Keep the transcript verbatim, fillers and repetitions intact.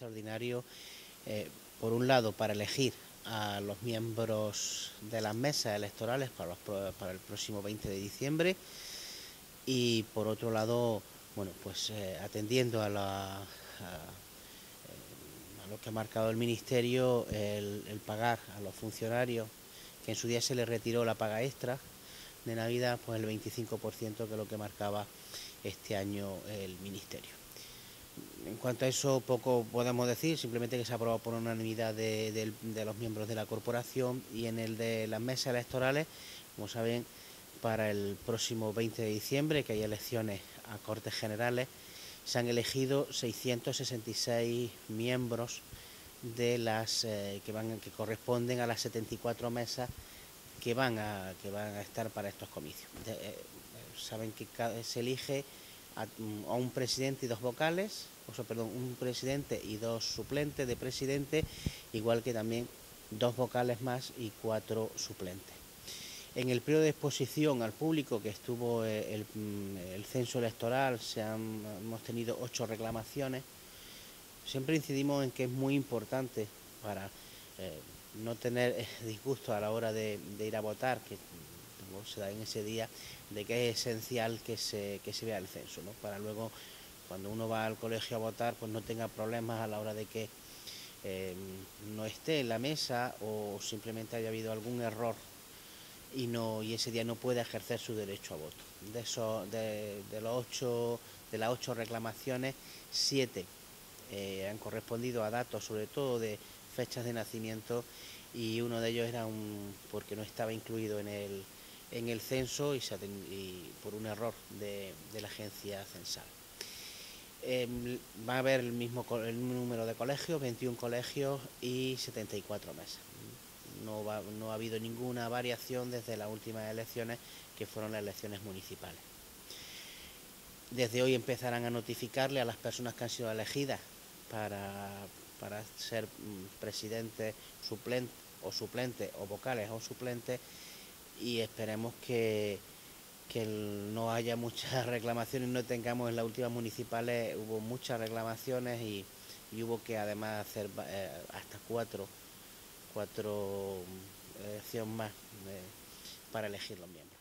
extraordinario, eh, por un lado, para elegir a los miembros de las mesas electorales para, los, para el próximo veinte de diciembre y, por otro lado, bueno, pues eh, atendiendo a, la, a, a lo que ha marcado el Ministerio, el, el pagar a los funcionarios, que en su día se les retiró la paga extra de Navidad, pues el veinticinco por ciento, que es lo que marcaba este año el Ministerio. En cuanto a eso, poco podemos decir, simplemente que se ha aprobado por unanimidad de, de, de los miembros de la corporación. Y en el de las mesas electorales, como saben, para el próximo veinte de diciembre, que hay elecciones a Cortes Generales, se han elegido seiscientos sesenta y seis miembros de las eh, que van que corresponden a las setenta y cuatro mesas que van a que van a estar para estos comicios. De, eh, saben que cada, se elige a, a un presidente y dos vocales, o sea, perdón, un presidente y dos suplentes de presidente, igual que también dos vocales más y cuatro suplentes. En el periodo de exposición al público que estuvo el, el censo electoral, se han, hemos tenido ocho reclamaciones. Siempre incidimos en que es muy importante para eh, no tener disgusto a la hora de, de ir a votar, que bueno, se da en ese día, de que es esencial que se, que se vea el censo, ¿no? Para luego, cuando uno va al colegio a votar, pues no tenga problemas a la hora de que eh, no esté en la mesa o simplemente haya habido algún error y no y ese día no puede ejercer su derecho a voto. De esos, de, de los ocho, de las ocho reclamaciones, siete eh, han correspondido a datos, sobre todo de fechas de nacimiento, y uno de ellos era un porque no estaba incluido en el en el censo y, se y por un error de, de la agencia censal. Eh, va a haber el mismo el número de colegios, veintiún colegios y setenta y cuatro mesas. No, va, no ha habido ninguna variación desde las últimas elecciones, que fueron las elecciones municipales. Desde hoy empezarán a notificarle a las personas que han sido elegidas para, para ser presidentes, suplentes o suplentes, o vocales o suplentes, y esperemos que, que no haya muchas reclamaciones, no tengamos. En las últimas municipales hubo muchas reclamaciones y, y hubo que además hacer eh, hasta cuatro cuatro elecciones más eh, para elegir los miembros.